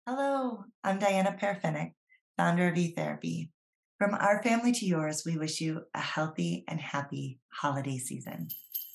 Hello, I'm Diana Parfenick, founder of eTherapy. From our family to yours, we wish you a healthy and happy holiday season.